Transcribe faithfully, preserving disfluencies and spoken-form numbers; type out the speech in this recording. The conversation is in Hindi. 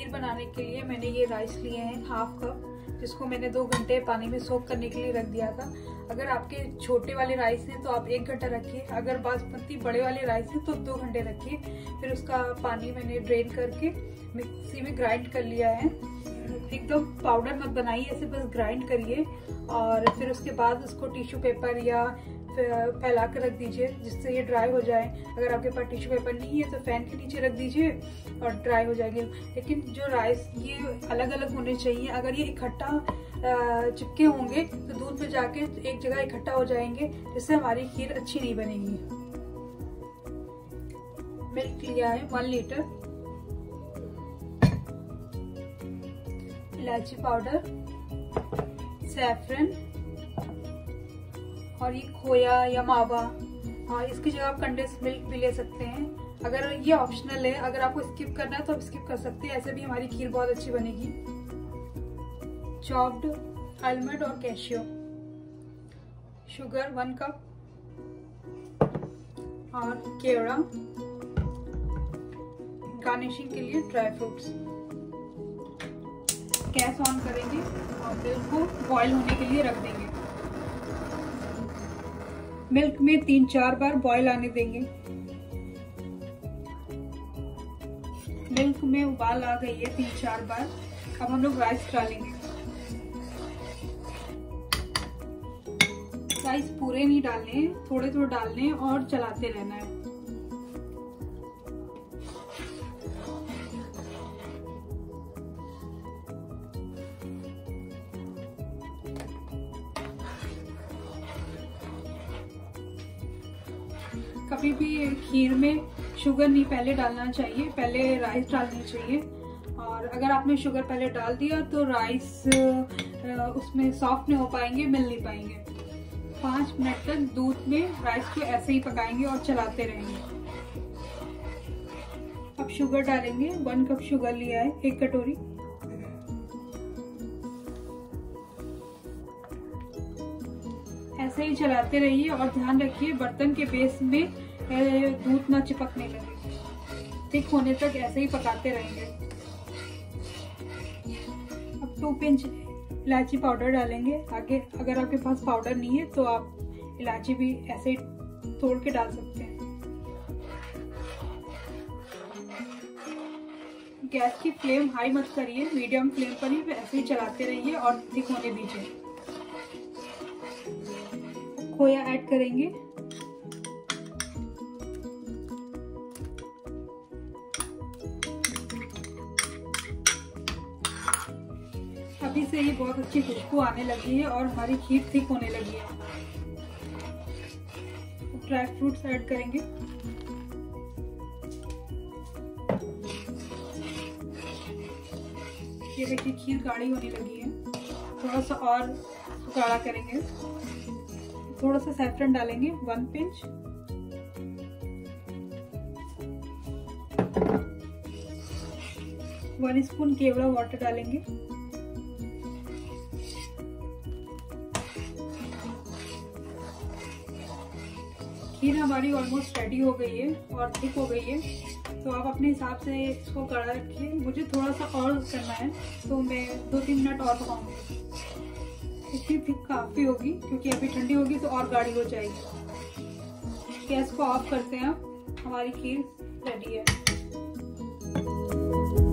खीर बनाने के लिए मैंने ये राइस लिए हैं हाफ कप, जिसको मैंने दो घंटे पानी में सोक करने के लिए रख दिया था। अगर आपके छोटे वाले राइस हैं तो आप एक घंटा रखिए, अगर बासमती बड़े वाले राइस हैं तो दो घंटे रखिए। फिर उसका पानी मैंने ड्रेन करके मिक्सी में ग्राइंड कर लिया है। एकदम पाउडर मत बनाइए, ऐसे बस ग्राइंड करिए और फिर उसके बाद उसको टिश्यू पेपर या फैला कर रख दीजिए जिससे ये ड्राई हो जाए। अगर आपके पास टिश्यू पेपर नहीं है तो फैन के नीचे रख दीजिए और ड्राई हो जाएंगे। लेकिन जो राइस ये अलग अलग होने चाहिए, अगर ये इकट्ठा चिपके होंगे तो दूध में जाके एक जगह इकट्ठा हो जाएंगे, जिससे हमारी खीर अच्छी नहीं बनेगी। मिल्क लिया है वन लीटर, इलायची पाउडर, सैफरन और ये खोया या मावा, और इसकी जगह आप कंडेंस मिल्क भी ले सकते हैं। अगर ये ऑप्शनल है, अगर आपको स्किप करना है तो आप स्किप कर सकते हैं, ऐसे भी हमारी खीर बहुत अच्छी बनेगी। चॉप्ड आलमंड और कैशियो, शुगर वन कप और केवड़ा, गार्निशिंग के लिए ड्राई फ्रूट्स। गैस ऑन करेंगे और मिल्क को बॉईल होने के लिए रख देंगे। मिल्क में तीन चार बार बॉईल आने देंगे। मिल्क में उबाल आ गई है तीन चार बार। अब हम लोग राइस डालेंगे। राइस पूरे नहीं डालने, थोड़े थोड़े डालने और चलाते रहना है। कभी भी खीर में शुगर नहीं पहले डालना चाहिए, पहले राइस डालनी चाहिए। और अगर आपने शुगर पहले डाल दिया तो राइस उसमें सॉफ्ट नहीं हो पाएंगे, मिल नहीं पाएंगे। पाँच मिनट तक दूध में राइस को ऐसे ही पकाएंगे और चलाते रहेंगे। अब शुगर डालेंगे। वन कप शुगर लिया है, एक कटोरी। ऐसे ही चलाते रहिए और ध्यान रखिए बर्तन के बेस में दूध ना चिपकने लगे। थिक होने तक ऐसे ही पकाते रहेंगे। अब टू पिंच इलायची पाउडर डालेंगे। आगे अगर आपके पास पाउडर नहीं है तो आप इलायची भी ऐसे ही तोड़ के डाल सकते हैं। गैस की फ्लेम हाई मत करिए, मीडियम फ्लेम पर ही ऐसे ही चलाते रहिए और थिक होने दीजिए। खोया ऐड करेंगे। अभी से ही बहुत अच्छी खुशबू आने लगी है और हमारी खीर थिक होने लगी है। ड्राई फ्रूट्स ऐड करेंगे। ये देखिए खीर गाढ़ी होने लगी है, थोड़ा सा और गाढ़ा करेंगे। थोड़ा सा सैफरन डालेंगे, वन पिंच। वन स्पून केवड़ा वाटर डालेंगे। खीर हमारी ऑलमोस्ट रेडी हो गई है और थिक हो गई है, तो आप अपने हिसाब से इसको कड़ा रखिए। मुझे थोड़ा सा और करना है तो मैं दो तीन मिनट और पकाऊंगी। इसकी थिक काफी होगी क्योंकि अभी ठंडी होगी तो और गाढ़ी हो जाएगी। गैस को ऑफ करते हैं। हमारी खीर रेडी है।